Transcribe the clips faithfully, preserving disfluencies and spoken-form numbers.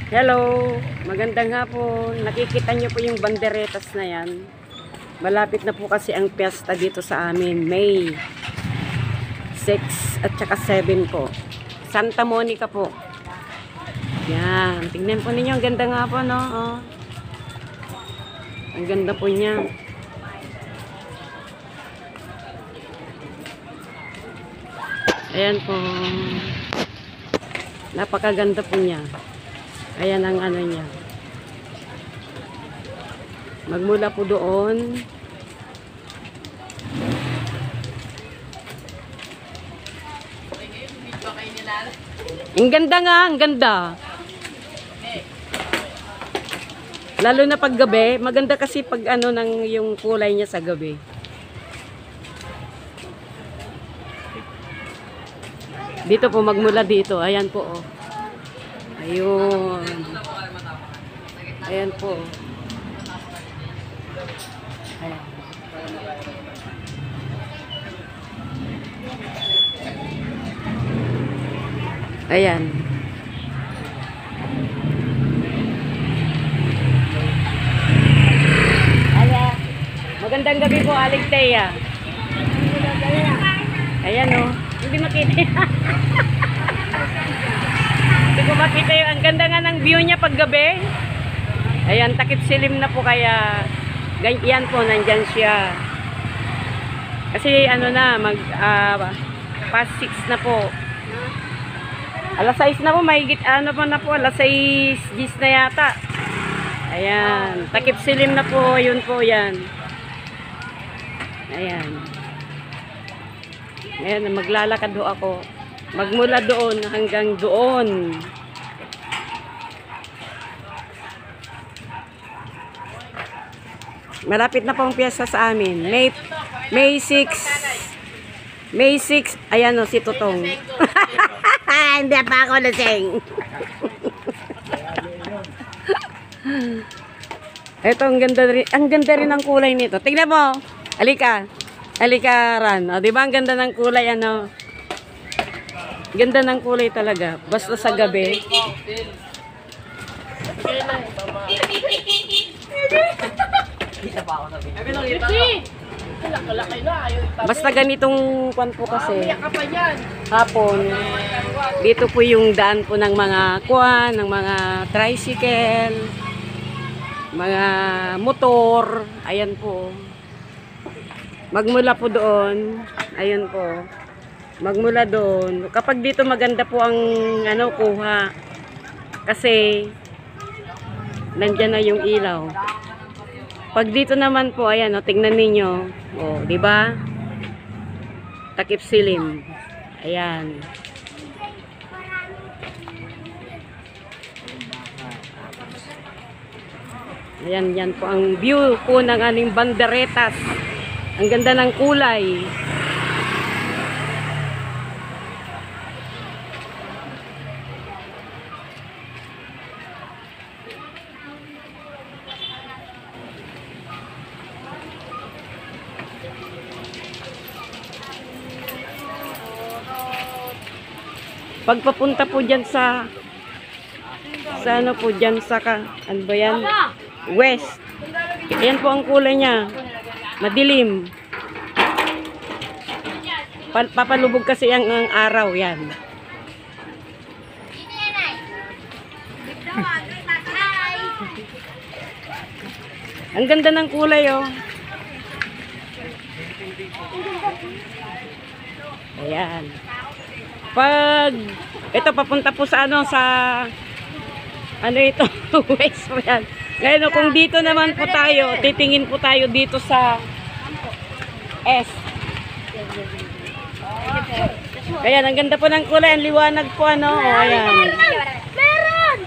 Hello, magandang hapon. Nakikita niyo po yung banderetas na yan. Malapit na po kasi ang piyesta dito sa amin, May six at saka seven po. Santa Monica po. Yan, tingnan po ninyo, ang ganda nga po, no? Oh. Ang ganda po niya. Ayan po. Napakaganda po niya. Ayan ang ano niya. Magmula po doon. Ang ganda nga, ang ganda. Lalo na pag gabi, maganda kasi pag ano ng yung kulay niya sa gabi. Dito po, magmula dito. Ayan po, oh. Ayun. Ayan po. Ayan. Ayan. Ayan. Magandang gabi po, Aling Thea. Ayan, oh. Hindi makita. Hindi ko makita yung ang ganda nga ng view niya pag gabi. Ayan, takip silim na po kaya ganyan po, nandyan siya. Kasi ano na, mag uh, past six na po. Alas sais na po, mahigit ano pa na po, alas sais, gis na yata. Ayan, takip silim na po, yun po yan. Ayan. Ayan, maglalakad ho ako. Magmula doon hanggang doon. Malapit na pong piyesta sa amin. May, May six. May six. Ayan o, si Tutong. Hindi pa ako lasing. Ito, ang ganda rin. Ang ganda rin ang kulay nito. Tingnan mo. Halika. Halika, Ran. O, diba ang ganda ng kulay, ano? Ganda ng kulay talaga. Basta sa gabi. Basta ganitong kwan po kasi. Hapon. Dito po yung daan po ng mga kwan, ng mga tricycle, mga motor. Ayan po. Magmula po doon. Ayan po. Magmula doon. Kapag dito maganda po ang ano kuha. Kasi nandiyan na yung ilaw. Pag dito naman po, ayan, oh, tingnan niyo. Oh, 'di ba? Takip silim. Ayan. Ayan, yan po ang view po ng aning banderetas. Ang ganda ng kulay. Pagpapunta po dyan sa sa ano po dyan sa ka, ano ba yan? West. Ayan po ang kulay niya. Madilim. Pa papalubog kasi ang, ang araw yan. Ang ganda ng kulay, oh. Ayan. Pag ito papunta po sa ano sa ano ito west po yan. Ngayon kung dito naman po tayo, titingin po tayo dito sa S. Kaya ang ganda po ng kulay, ang liwanag po ano. O, ayan. Meron.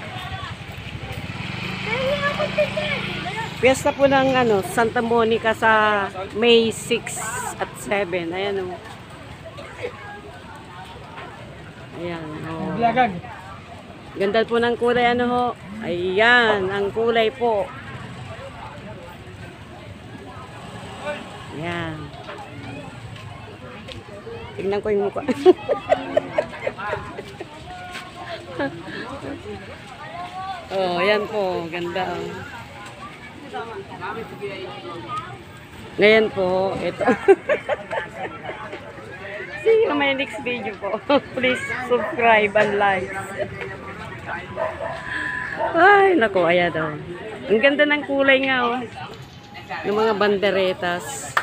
Piyesta po ng ano Santa Monica sa May six at seven. Ayan o. Ayan, oh. Ganda po ng kulay, ano ho. Ayan, ang kulay po. Ayan. Tingnan ko yung mukha. Oh, yan po. Ganda. Oh. Ngayon po, ito. See you my next video po. Please subscribe and like. Ay, naku, ayan daw. Ang ganda ng kulay nga, oh. Ng mga banderetas.